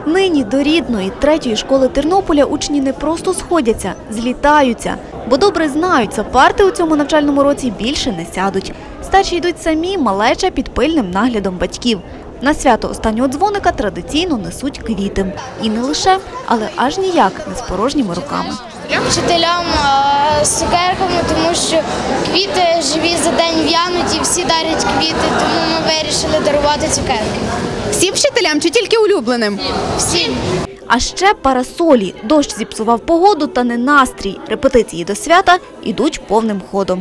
Нині до рідної третьої школи Тернополя учні не просто сходяться, злітаються, бо добре знають, за парти у цьому навчальному році більше не сядуть. Старші йдуть самі, малеча під пильним наглядом батьків. На свято останнього дзвоника традиційно несуть квіти. І не лише, але аж ніяк не з порожніми руками. Вчителям з цукерками, тому що квіти живі за день в'януть і всі дарять квіти, тому ми вирішили дарувати цукерки. Всім вчителям чи тільки улюбленим? Всім. А ще парасолі. Дощ зіпсував погоду та не настрій. Репетиції до свята йдуть повним ходом.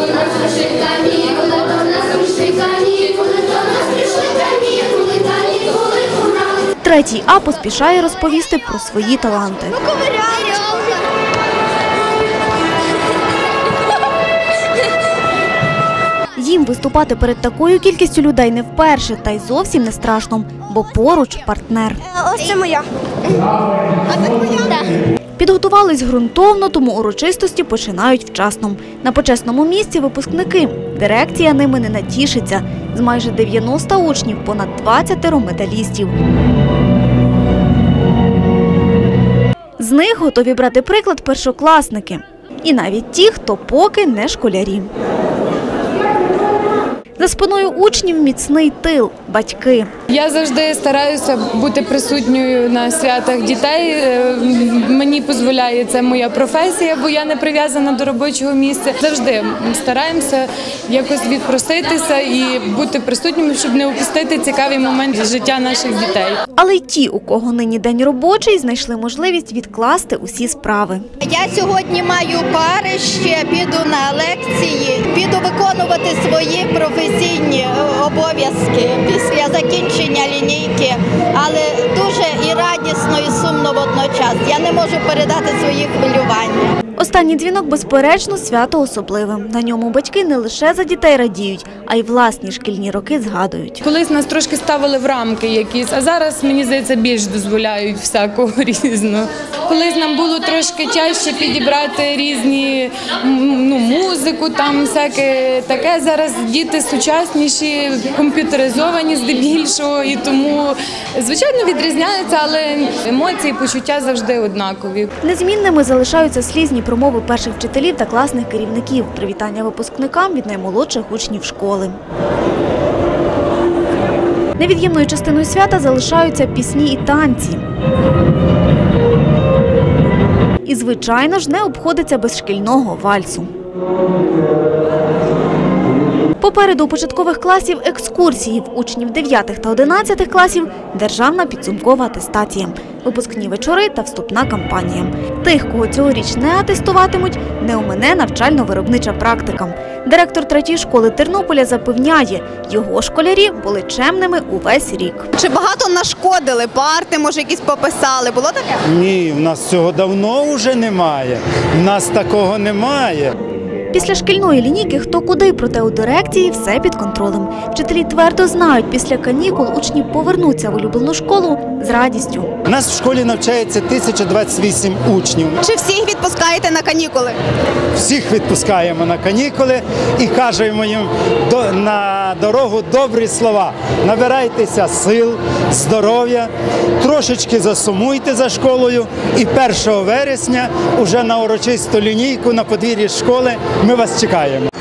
Третій А поспішає розповісти про свої таланти. Їм виступати перед такою кількістю людей не вперше, та й зовсім не страшно, бо поруч партнер. Ось це моя. А це моя? Так. Підготувались ґрунтовно, тому урочистості починають вчасно. На почесному місці випускники. Дирекція ними не натішиться. З майже 90 учнів понад 20 медалістів. З них готові брати приклад першокласники. І навіть ті, хто поки не школярі. За спиною учнів міцний тил – батьки. Я завжди стараюся бути присутньою на святах дітей. Мені дозволяє це моя професія, бо я не прив'язана до робочого місця. Завжди стараємося якось відпроситися і бути присутніми, щоб не упустити цікавий момент життя наших дітей. Але й ті, у кого нині день робочий, знайшли можливість відкласти усі справи. Я сьогодні маю пари, ще піду на лекції, піду виконувати свої професійні обов'язки після закінчення лінійки, але дуже і радісно, і сумно водночас. Я не можу передати свої хвилювання. Останній дзвінок, безперечно, свято особливе. На ньому батьки не лише за дітей радіють, а й власні шкільні роки згадують. Колись нас трошки ставили в рамки якісь, а зараз, мені здається, більш дозволяють всякого різного. Колись нам було трошки тяжче підібрати різні музику, там всяке таке. Зараз діти сучасніші, комп'ютеризовані здебільшого, і тому, звичайно, відрізняються, але емоції, почуття завжди однакові. Незмінними залишаються слізні промови перших вчителів та класних керівників, привітання випускникам від наймолодших учнів школи. Невід'ємною частиною свята залишаються пісні і танці. І, звичайно ж, не обходиться без шкільного вальсу. Попереду у початкових класів екскурсії, в учнів 9 та 11 класів – державна підсумкова атестація, випускні вечори та вступна кампанія. Тих, кого цьогоріч не атестуватимуть, не омине навчально-виробнича практика. Директор третьої школи Тернополя запевняє, його школярі були чемними увесь рік. Чи багато нашкодили? Парти, може, якісь пописали? Було таке? Ні, в нас цього давно вже немає. В нас такого немає. Після шкільної лінійки хто куди, проте у дирекції все під контролем. Вчителі твердо знають, після канікул учні повернуться в улюблену школу з радістю. У нас в школі навчається 1028 учнів. Чи всіх відпускаєте на канікули? Всіх відпускаємо на канікули і кажемо їм на дорогу добрі слова. Набирайтеся сил, здоров'я, трошечки засумуйте за школою і 1 вересня уже на урочисту лінійку на подвір'ї школи ми вас чекаємо.